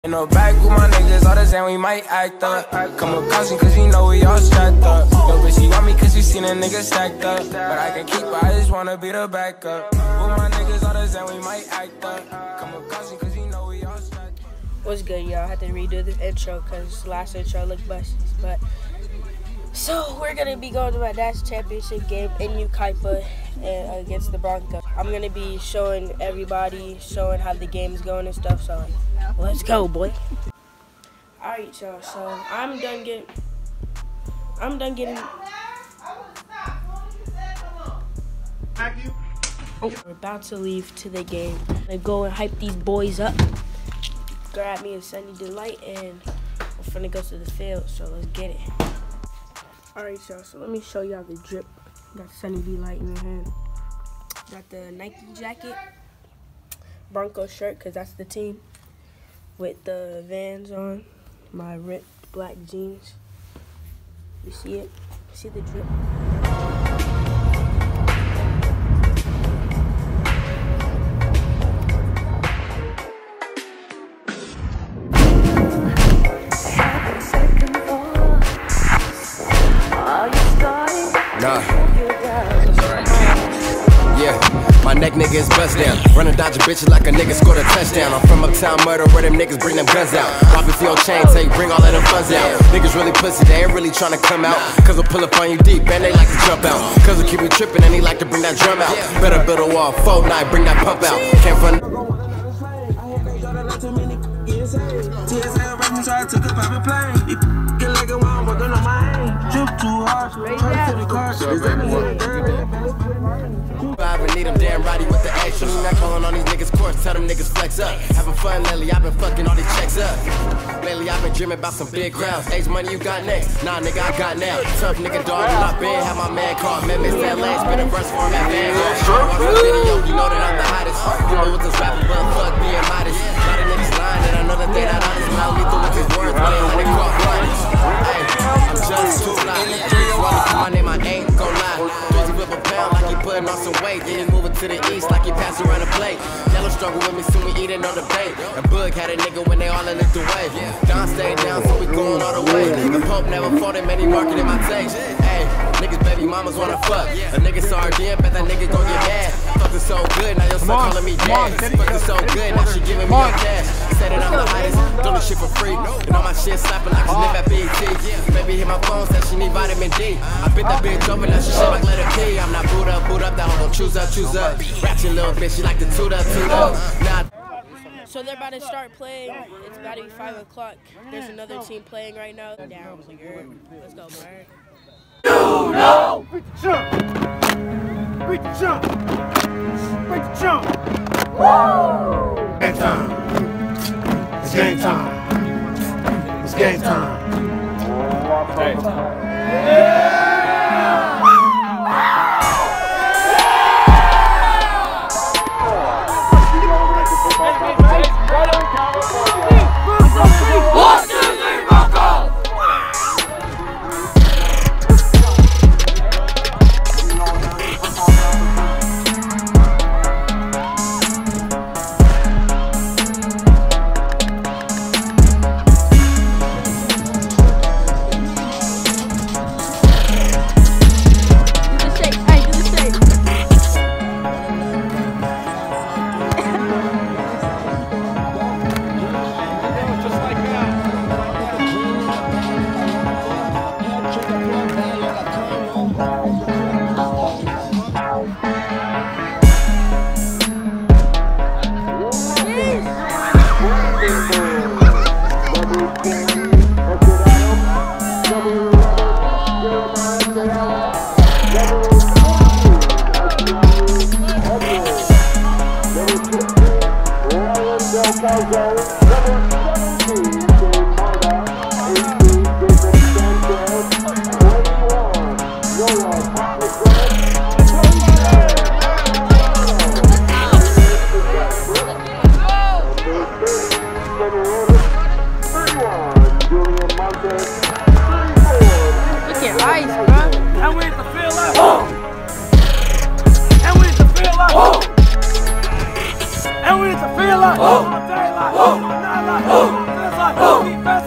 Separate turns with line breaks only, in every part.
In the back with my niggas, all the time we might act up. Come with caution cause you know we all strapped up. Yo, bitch, she want me cause she seen a nigga stacked up. But I can keep her, I just wanna be the backup. With my niggas, all the time we might act up. Come with caution cause you know we all strapped up.
What's good, y'all? I had to redo this intro cause last intro looked busted. But so we're gonna be going to my dad's championship game in Yucaipa and against the Broncos. I'm gonna be showing everybody, how the game's going and stuff. So let's go, boy. Alright, y'all. So I'm done getting. We're about to leave to the game. I go and hype these boys up. Grab me a Sunny Delight and we're finna go to the field. So let's get it. Alright, y'all, so let me show y'all the drip. Got Sunny Delight in my hand. Got the Nike jacket, Bronco shirt, because that's the team, with the Vans on, my ripped black jeans. You see it? See the drip?
Yeah, my neck nigga is bust down. Running dodge a bitch like a nigga scored a touchdown. I'm from uptown murder where them niggas bring them guns out. Robbie for your chain, take bring all of them funds out. Niggas really pussy, they ain't really tryna come out. Cause we'll pull up on you deep and they like to jump out. Cause we keep you tripping and he like to bring that drum out. Better build a wall, Fortnite, bring that pump out. Can't run. I need them damn righty with the action. Not calling on these niggas course, tell them niggas flex up. Having fun lately, I've been fucking all these checks up. Lately, I've been dreaming about some big crowds. Age money you got next. Nah, nigga, I got now. Tough nigga dog, and I been have my man called Memphis LA. Spit a verse for him at Vanguard. Watch my video, you know that I'm the hottest. You know what this rapping, but fuck being modest. A lot of niggas lying, and I know that they not honest. But I'll lethal with his words, but ain't let it caught honest. Hey, I'm just too fly. Niggas wanna call my name, I ain't gon' lie. Drizzy whip a pound like he putting on some weight. Then he moving to the east like he passing around a plate. Yellow struggle with me, soon we eating on the bait. And Bug had a nigga when they all in the way. Don stayed down, so we going all the way. The Pope never fought him, and he marketing my taste. Hey, niggas baby mamas wanna fuck. A nigga saw her DM, bet that nigga gon' get mad. Fucking so good, now your son calling me dad. Fucking so good, now she giving me your cash. Said that I'm the hottest, doing this shit for free. And all my shit slapping like she live at BET. Baby hit my phone, said she need vitamin D. I bit that bitch over, now she shit like let her pee. I'm not boot up, that hoe gon' choose up. Ratchet little bitch, she like to toot up. Nah.
So they're about to start playing. It's about to be 5 o'clock. There's another team playing right now. Down, let's go, Bird.
No! Break the jump! Break the jump! Break the jump! Woo! Game time! It's game time! It's game time! Hey.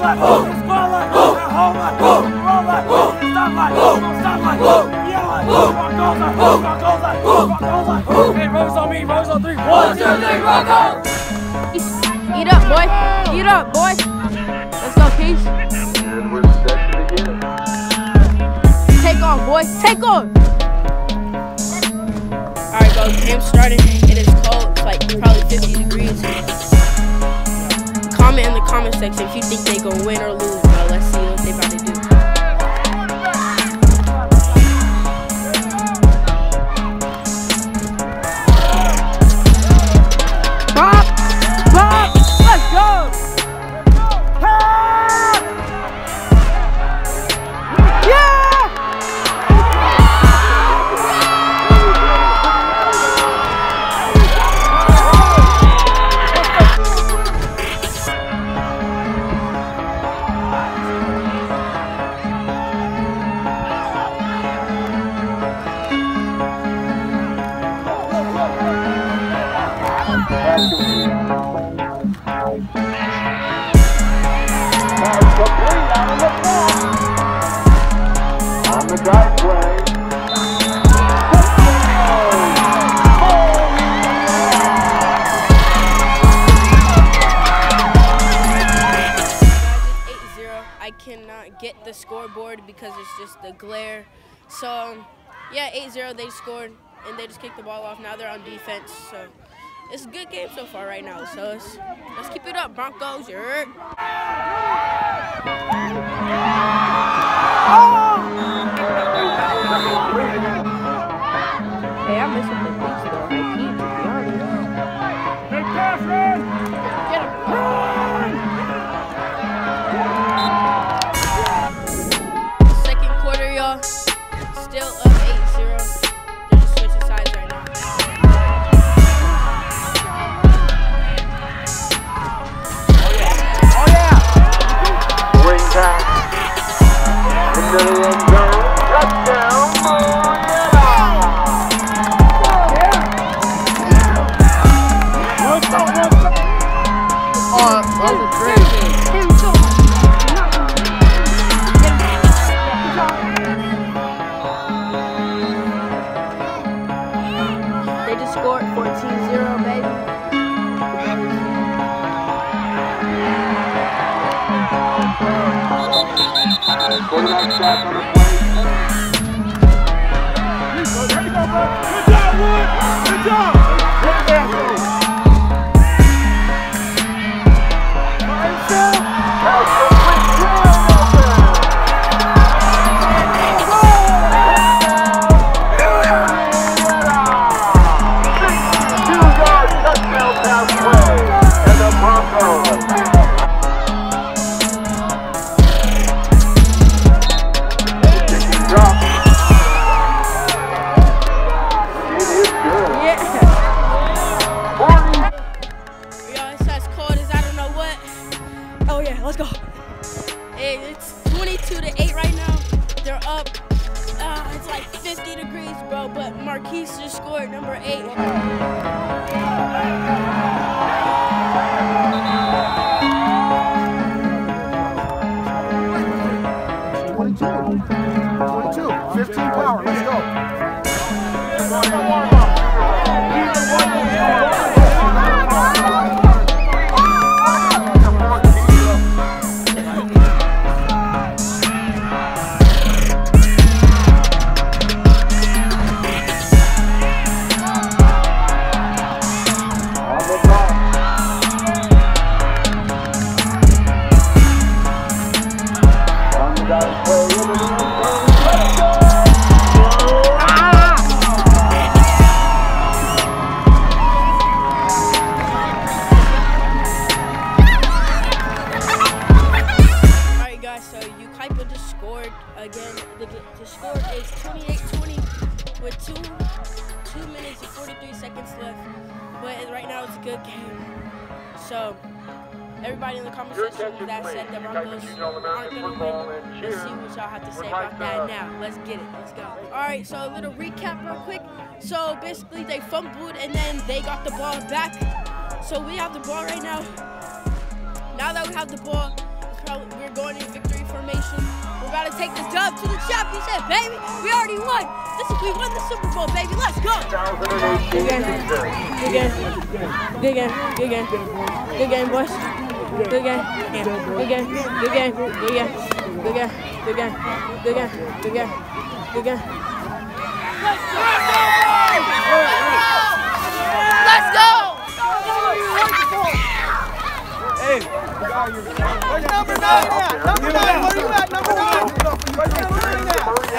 like, squad like, hold like, roll like, stop like, stop like, yell like, rock goes like, rock goes like, rock goes like. Hey, Rose on me, Rose on 3. 1, 2, 3, rock on!
Eat up, boy. Eat up, boy. Let's go, Keith.
And we're set to begin.
Take off, boy. Take off. Alright, bro. Game's starting. It is cold. It's like probably 50 degrees. Comment in the comment section if you think they gonna win or lose, bro. Let's see what they about to do. Pop! Pop! Let's go! Yeah!
On the driveway.
8-0. I cannot get the scoreboard because it's just the glare. So, yeah, 8-0 they scored, and they just kicked the ball off. Now they're on defense. So, it's a good game so far right now. So, let's keep it up, Broncos. You're Hey, I'm missing the beats though. Hey, Keith, to be honest.
Big pass, man!
Get him. Second quarter, y'all. Still up 8-0. They're just switching sides right now.
Oh, yeah!
Ring back. Into the end zone. Touchdown,
They just scored 14-0, baby.
Quarterback sack on the play.
Good job, Wood! Good job! Good job!
Let's go. Hey, it's 22-8 right now. They're up. It's like 50 degrees, bro. But Marquise just scored number 8.
Two, 15 power. Let's go.
Again, the score is 28-20 with 2 minutes and 43 seconds left. But right now it's a good game. So everybody in the comment section that said the Broncos aren't going to win, let's see what y'all have to say about that now. Let's get it. Let's go. All right, so a little recap real quick. So basically they fumbled and then they got the ball back. So we have the ball right now. Now that we have the ball, it's we're going in victory formation. We're about to take this dub to the championship, baby. We already won. We won the Super Bowl, baby. Let's go. Good game. Good game. Good game. Good game. Good game, boys. Good game. Good game. Good game. Good game. Good game. Good game. Good game. Good game. Good game. Let's go.
Hey, where's number 9 at? Number 9, where you at? Number 9. Where's number 9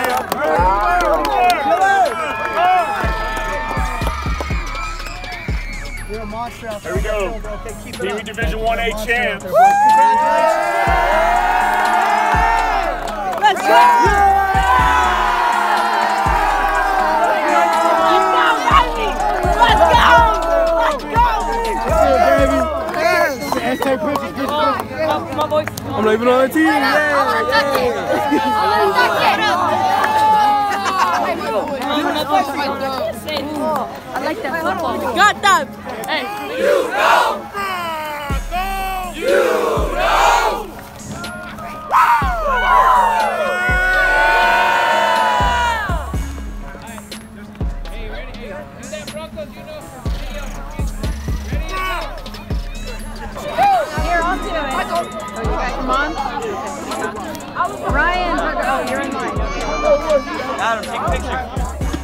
at? You're a monster out there.
Here we go. TV Division 1A champs.
Let's go.
I'm leaving on the team.
I like that football. Got that. Hey. You know.
Come on. Ryan, oh, you're in line.
Adam, take a picture.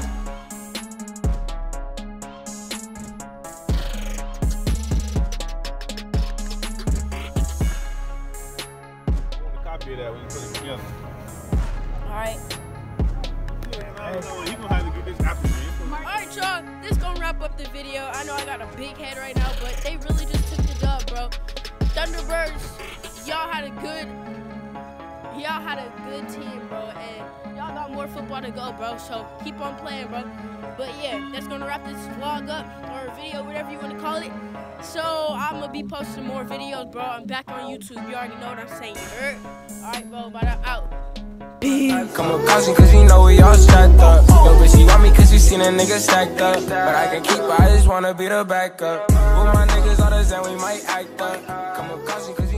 Copy that when you put it together.
Alright.
He gonna have to get this after me.
Alright, y'all. This gonna wrap up the video. I know I got a big head right now, but they really just took the dub, bro. Thunderbirds, y'all had a good team, bro, and y'all got more football to go, bro, so keep on playing, bro. But yeah, that's gonna wrap this vlog up, or video, whatever you want to call it. So I'm gonna be posting more videos, bro. I'm back on YouTube. You already know what I'm saying. Alright, bro, but I'm out.
Come up causing cause you know we all strapped up. Yo, bitch, she want me cause she seen a nigga stacked up. But I can keep her, I just wanna be the backup. With my niggas all the time, we might act up. Come up causing cause